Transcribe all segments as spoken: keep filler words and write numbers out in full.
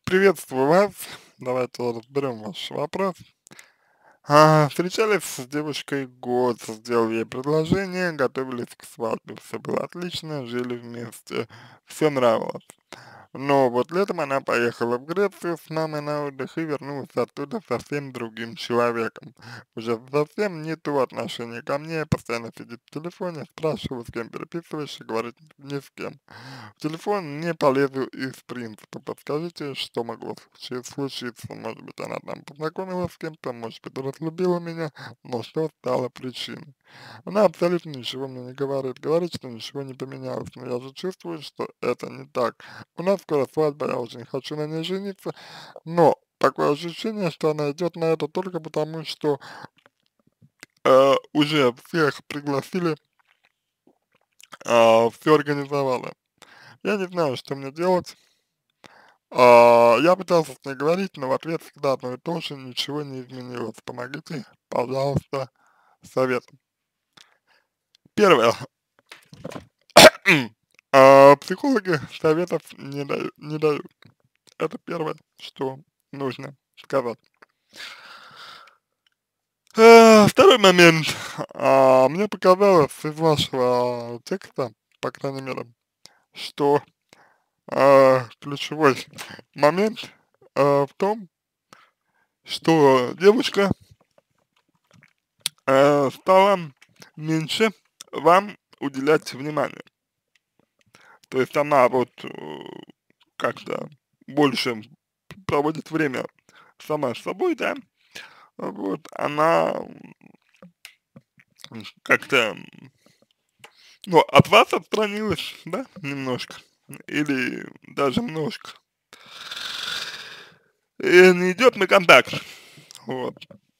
Приветствую вас. Давайте разберем ваш вопрос. А, встречались с девушкой год, сделал ей предложение, готовились к свадьбе, все было отлично, жили вместе, все нравилось. Но вот летом она поехала в Грецию с мамой на отдых и вернулась оттуда совсем другим человеком. Уже совсем не то отношение ко мне, постоянно сидит в телефоне, спрашиваю, с кем переписываешься, говорит ни с кем. В телефон не полезу из принципа. Подскажите, что могло случи- случиться? Может быть, она там познакомилась с кем-то, может быть, разлюбила меня, но что стало причиной? Она абсолютно ничего мне не говорит, говорит, что ничего не поменялось, но я же чувствую, что это не так. У нас скоро свадьба, я очень хочу на ней жениться, но такое ощущение, что она идет на это только потому, что э, уже всех пригласили, все организовала. Я не знаю, что мне делать. А, я пытался с ней говорить, но в ответ всегда одно и то же, ничего не изменилось. Помогите, пожалуйста, советом. Первое. А, психологи советов не дают, не дают. Это первое, что нужно сказать. Э, Второй момент. А, мне показалось из вашего текста, по крайней мере, что а, ключевой момент а, в том, что девушка э, стала меньше вам уделять внимание. То есть она вот э, как-то больше проводит время сама с собой, да, вот, она м, как-то, ну, от вас отстранилась, да, немножко, или даже немножко, и не идет на контакт, вот.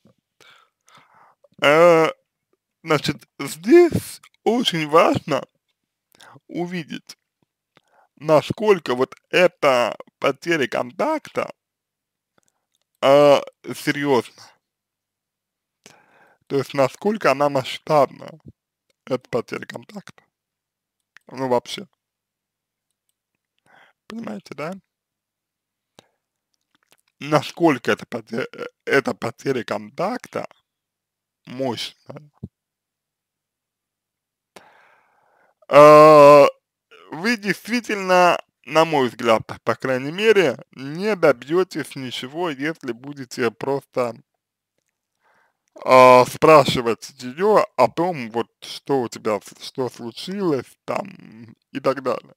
Э, значит, здесь очень важно увидеть, насколько вот эта потеря контакта а, серьезно. То есть насколько она масштабна, эта потеря контакта. Ну, вообще, понимаете, да? Насколько эта потеря, эта потеря контакта мощная. А, вы действительно, на мой взгляд, по крайней мере, не добьетесь ничего, если будете просто а, спрашивать ее о том, вот что у тебя, с- что случилось там и так далее.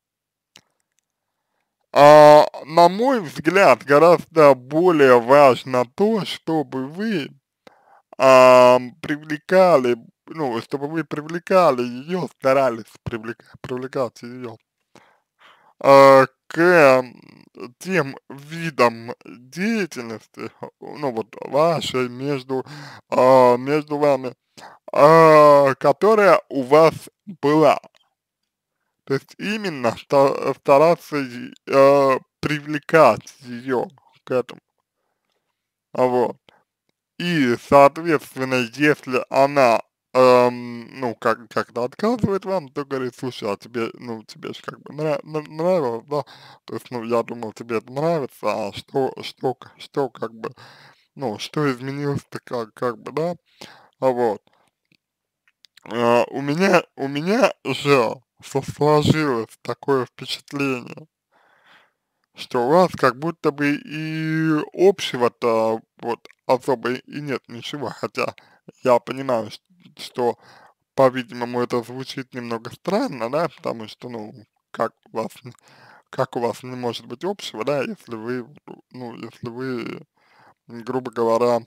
А, на мой взгляд, гораздо более важно то, чтобы вы а, привлекали, ну, чтобы вы привлекали ее, старались привлек, привлекать ее а, к м, тем видам деятельности, ну, вот вашей между, а, между вами, а, которая у вас была. То есть именно ста- стараться и, э, привлекать ее к этому. А вот. И, соответственно, если она, эм, ну, как, как-то отказывает вам, то говорит, слушай, а тебе, ну, тебе же как бы нрав- н- нравилось, да? То есть, ну, я думал, тебе это нравится, а что, что, к- что, как бы, ну, что изменилось-то, как, как бы, да? А вот. А, у меня, у меня же со- сложилось такое впечатление, что у вас как будто бы и общего-то вот особо и нет ничего, хотя я понимаю, ш- что, по-видимому, это звучит немного странно, да, потому что, ну, как у вас, н- как у вас не может быть общего, да, если вы, ну, если вы, грубо говоря,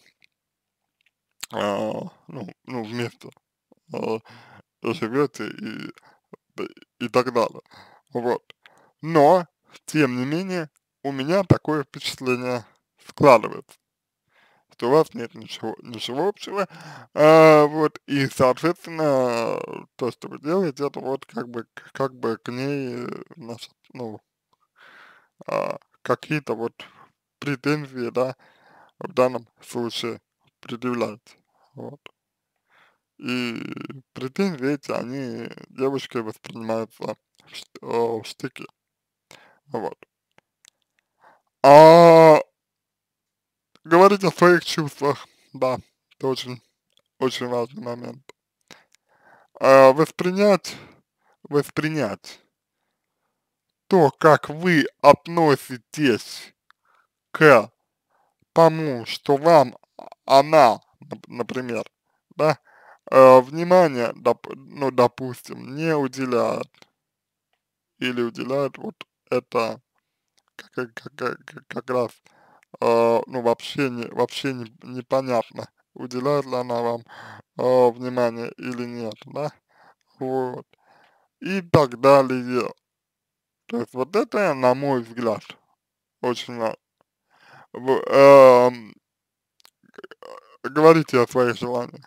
а, ну, ну, вместе а, живете и, и так далее, вот. Но, тем не менее, у меня такое впечатление складывается, что у вас нет ничего, ничего общего, а, вот, и, соответственно, то, что вы делаете, это вот как бы, к- как бы к ней, э, значит, ну, а, какие-то вот претензии, да, в данном случае предъявляете, вот. И претензии эти, они девушкой воспринимаются в ш- э, в штыки, вот. А, говорить о своих чувствах, да, это очень, очень важный момент. А, воспринять, воспринять то, как вы относитесь к тому, что вам она, нап- например, да, э, внимание, доп, ну, допустим, не уделяет или уделяет, вот это как, как, как, как как раз, э, ну, вообще, не, вообще не, непонятно, уделяет ли она вам э, внимание или нет, да, вот, и так далее. То есть вот это, на мой взгляд, очень важно. В- эм, говорите о своих желаниях.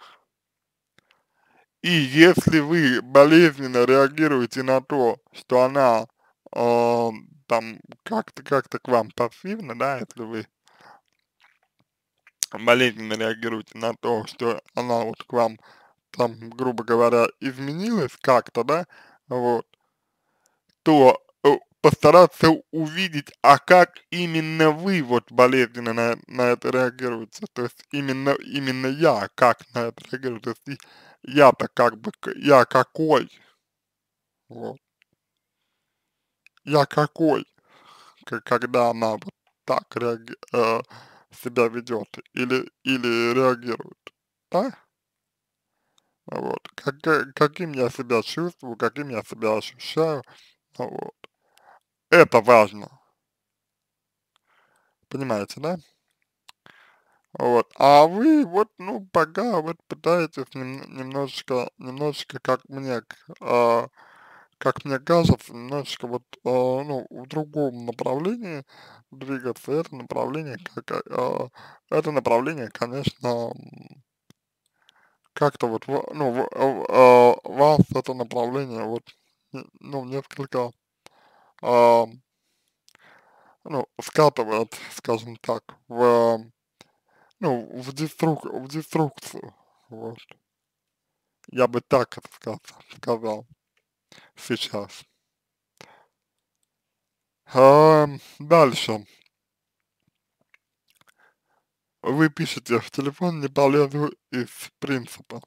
И если вы болезненно реагируете на то, что она э, там как-то как-то к вам пассивна, да, если вы болезненно реагируете на то, что она вот к вам там, грубо говоря, изменилась как-то, да, вот, то э, постараться увидеть, а как именно вы вот болезненно на, на это реагируете, то есть именно, именно я как на это реагирую, то есть и я-то как бы, к- я какой, вот, я какой, к- когда она вот так реаги- э, себя ведет или, или реагирует, да, вот, как, э, каким я себя чувствую, каким я себя ощущаю, вот, это важно, понимаете, да? Вот, а вы вот, ну, пока вот пытаетесь нем- немножечко, немножечко, как мне, к- а, как мне кажется, немножечко вот, а, ну, в другом направлении двигаться. Это направление, как, а, а, это направление, конечно, м, как-то вот, во- ну, в- а, а, вас это направление вот, не- ну, несколько, а, ну, скатывает, скажем так, в, ну, в деструк, в деструкцию, вот. Я бы так это ска- сказал сейчас. Ам, дальше. Вы пишете, в телефон не полезу из принципа.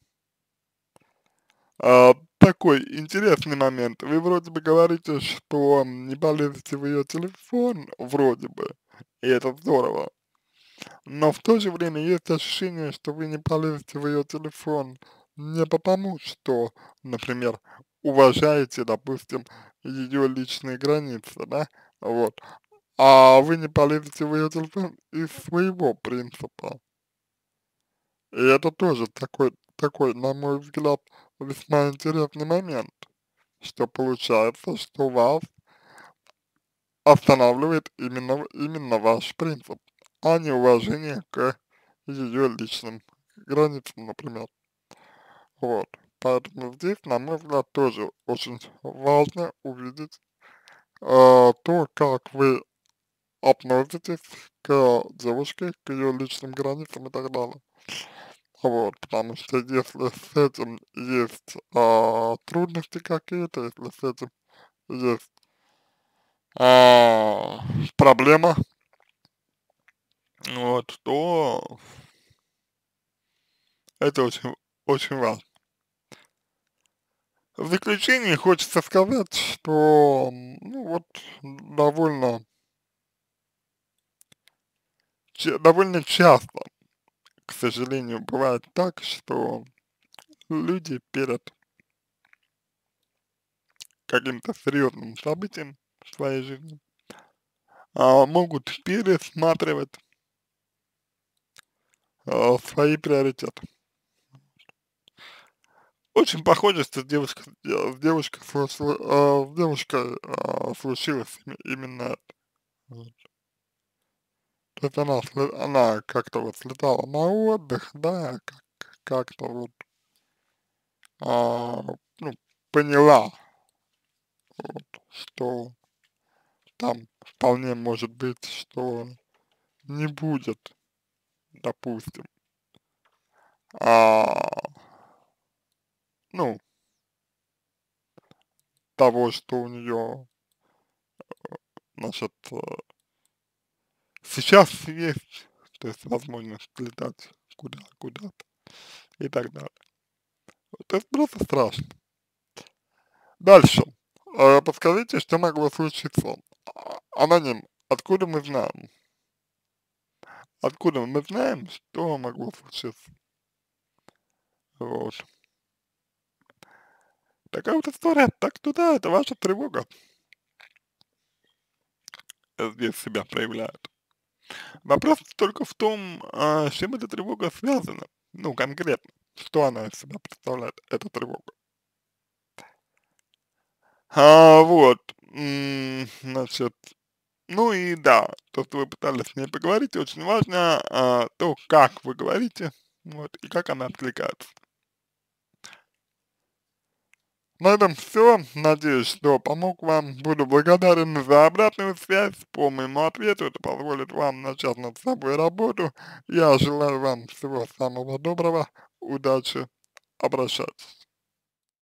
А, такой интересный момент. Вы вроде бы говорите, что не полезете в ее телефон, вроде бы, и это здорово. Но в то же время есть ощущение, что вы не полезете в ее телефон не потому, что, например, уважаете, допустим, ее личные границы, да, вот, а вы не полезете в ее телефон из своего принципа. И это тоже такой, такой, на мой взгляд, весьма интересный момент, что получается, что вас останавливает именно, именно ваш принцип, а не уважение к ее личным границам, например. Вот. Поэтому здесь, на мой взгляд, тоже очень важно увидеть э, то, как вы относитесь к девушке, к ее личным границам и так далее. Вот, потому что если с этим есть а, трудности какие-то, если с этим есть а, проблема, вот, то это очень, очень важно. В заключение хочется сказать, что, м, ну вот, довольно, че- довольно часто, к сожалению, бывает так, что люди перед каким-то серьезным событием в своей жизни а, могут пересматривать а, свои приоритеты. Очень похоже, что девушка, э, с девушкой, слу- слу- а, с девушкой а, случилось име- именно это. Вот. То есть она, сле- она как-то вот слетала на отдых, да, как, как-то вот, а, ну, поняла, вот, что там вполне может быть, что не будет, допустим, а, ну, того, что у нее, значит, э, сейчас есть, то есть возможность летать куда куда-то и так далее. Вот это просто страшно. Дальше. Э, подскажите, что могло случиться? А, аноним. Откуда мы знаем? Откуда мы знаем, что могло случиться? Вот. Такая вот история. Так что да, это ваша тревога э, здесь себя проявляет. Вопрос только в том, а, с чем эта тревога связана. Ну, конкретно. Что она из себя представляет, эта тревога. А, вот. М, значит, ну и да, то, что вы пытались с ней поговорить, очень важно, а, то, как вы говорите, вот, и как она откликается. На этом все. Надеюсь, что помог вам. Буду благодарен за обратную связь по моему ответу. Это позволит вам начать над собой работу. Я желаю вам всего самого доброго. Удачи. Обращайтесь.